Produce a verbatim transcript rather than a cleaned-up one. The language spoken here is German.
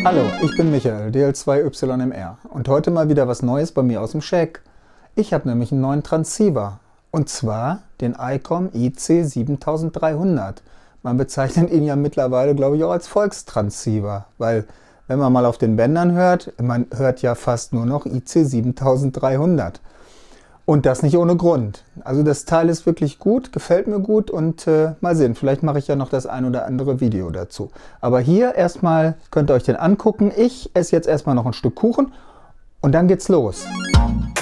Hallo, ich bin Michael, D L zwei Y M R und heute mal wieder was Neues bei mir aus dem Shack. Ich habe nämlich einen neuen Transceiver und zwar den ICOM I C siebentausenddreihundert. Man bezeichnet ihn ja mittlerweile, glaube ich, auch als Volkstransceiver, weil wenn man mal auf den Bändern hört, man hört ja fast nur noch I C siebentausenddreihundert. Und das nicht ohne Grund. Also das Teil ist wirklich gut, gefällt mir gut und äh, mal sehen, vielleicht mache ich ja noch das ein oder andere Video dazu. Aber hier erstmal könnt ihr euch den angucken. Ich esse jetzt erstmal noch ein Stück Kuchen und dann geht's los.